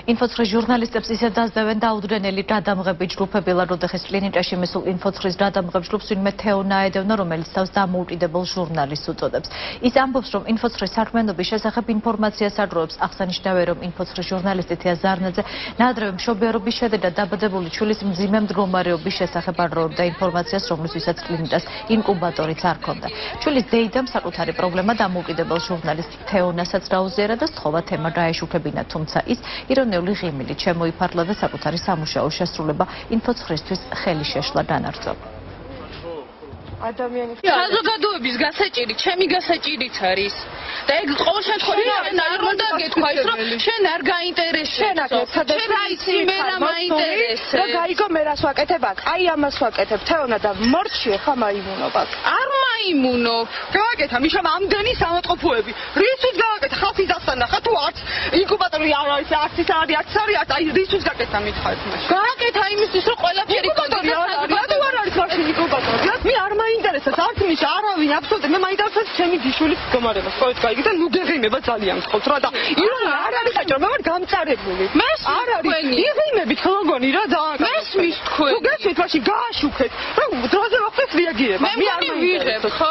Infocris ჟურნალისტებს ისე დაძდევენ დაუდრენელი გადამღები ჯგუფები ლადოდეხის კლინიკაში მისულ Infocris გადამღებ ჯგუფს ვინმე თეონა ედევნა, რომელიც თავს დამოუკიდებელ ჟურნალისტს უწოდებს. ის ამბობს, რომ Infocris საქმიანობის შესახებ ინფორმაციას აგროვებს. აღსანიშნავია, რომ Infocris ჟურნალისტი თია ზარნაძე ნადრევი მშობიარობის შედეგად დაბადებული ჩვილის მძიმე მდგომარეობის შესახებ აგროვებდა ინფორმაციას, რომლისთვისაც კლინიკას ინკუბატორიც არ ჰქონდა. ჩვილის დეიდამ საკუთარი პრობლემა დამოუკიდებელ ჟურნალისტ თეონასაც დაუზიარა და სთხოვა თემა გაეშუქებინა, თუმცა ის ირონიული ღიმილით შემოიფარგლა და საკუთარი სამუშაოს შესრულება Infocrisთვის ხელი შეშლა დანარწო. საზოგადოების გასაჭირი, ჩემი გასაჭირიც არის. და ეგ ყოველ შემთხვევაში შენ არ უნდა გეთქვა ის, რომ შენ არ გაინტერესებს. შენ აიცი მე რა მაინტერესებს. და გაიგო მე რას ვაკეთებ აქ? აი ამას ვაკეთებ. თეონა და მორჩი ხა მაიმუნობ აქ. არ მაიმუნობ. გავაკეთა მიშამ ამდენი სამოწყოფოები. რისთვის გავაკეთა? ხალხის დასთან ნახა თუ არც ინკუბატორი არ არის, არც ის არის, არც არის, აი რისთვის გაკეთა მითხარით მაშინ. გააკეთა იმისთვის, რომ ყველაფერი ინკუბატორი რატო არ არის მაშინ ინკუბატორი? მე არ მაინტერესებს არც მის არავინ აბსოლუტურად მე მაინტერესებს ჩემი დიშვილის მდგომარეობა. სწორედ გაიგე და ნუ გეღიმება ძალიან გწყობს რა და ირონა არ არის საჭირო მე ვარ გამწარებული. არ არის იღიმებით ხლოგონი რა და მესმის თქვენ. თუ გესვით მაშინ გააშუქეთ. რა დროზე ვახდეთ რეაგირება. მე არ მივიღებ ხო?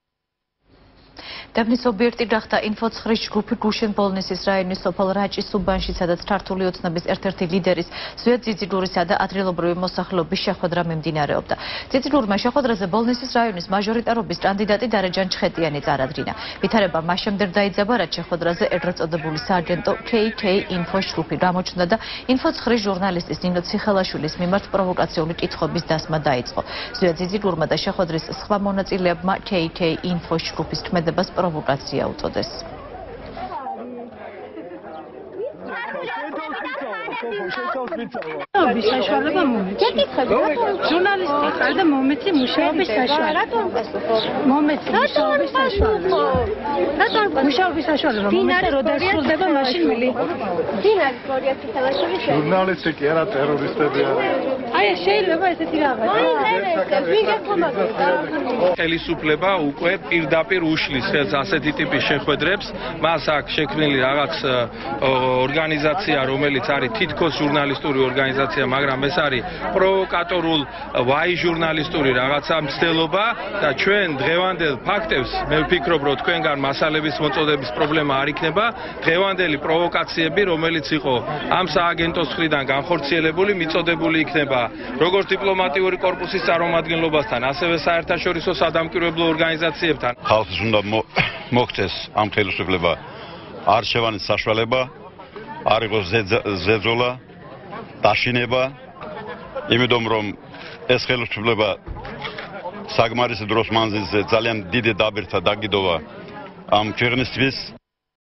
დაბნის ობიექტი გახდა Infocris ჯგუფი გუშინ-ბოლნისის რაიონის სოფელ რაჭის უბანში, სადაც ქართული ოცნების ერთ-ერთი ლიდერის ზვიად ძიძიგურისა და ადგილობრივი მოსახლეობის შეხვედრა მიმდინარეობდა. ძიძიგურმა შეხვედრაზე ბოლნისის რაიონის მაჟორიტარობის კანდიდატი დარეჯან ჩხეტიანი წარადგინა. ვითარება მას შემდეგ დაიძაბა, რაც შეხვედრაზე ეგრეთ წოდებული სააგენტო KK Info ჯგუფი გამოჩნდა და Infocris ჟურნალისტის ნინო ციხელაშვილის მიმართ პროვოკაციული კითხვების დასმა დაიწყო. ზვიად ძიძიგურმა და შეხვედრის სხვა მონაწილეებმა KK Info ჯგუფის ქმედებას პროვოკაცია უწოდეს. საშუალება მომეცი. ჟურნალისტი ხარ და მომეცი მუშაობის საშუალება. მომეცი მუშაობის საშუალება. მუშაობის საშუალება. მომეცი რო დასრულდება მაშინ მილიღო. დინარი გორია ციხელაშვილი. ჟურნალისტი კი არა ტერორისტები არა. აი შეიძლება ესეთი რაღაცა. ხელისუფლება უკვე პირდაპირ უშლის ასეთი ტიპის შეხვედრებს. მას აქვს შექმნილი რაღაც ორგანიზაცია, რომელიც არის თითქოს ჟურნალისტური ორგანიზაცია, მაგრამ ეს არის პროვოკატორულ ვაი ჟურნალისტური რაღაცა მცდელობა და ჩვენ დღევანდელ ფაქტებს მე ვფიქრობ, რომ თქვენგან მასალების მოწოდების პრობლემა არ იქნება. დღევანდელი პროვოკაციები, რომელიც იყო ამ სააგენტოს მხრიდან განხორციელებული, მიწოდებული იქნება როგორც დიპლომატიური კორპუსის წარმომადგენლობასთან, ასევე საერთაშორისო სადამკვირვებლო ორგანიზაციებთან. ხალხს უნდა მოხდეს ამ ხელისუფლება არჩევანის საშუალება, არ იყოს ზეძოლა, დაშინება, იმიტომ რომ ეს ხელისუფლება საგმარისი დროს მანძილზე ძალიან დიდი დაბერთა დაგიდოვა ამ ქვეყნისთვის.